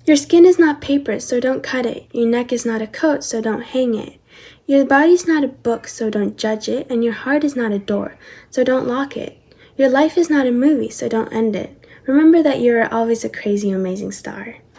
Your skin is not paper, so don't cut it. Your neck is not a coat, so don't hang it. Your body's not a book, so don't judge it. And your heart is not a door, so don't lock it. Your life is not a movie, so don't end it. Remember that you are always a crazy, amazing star.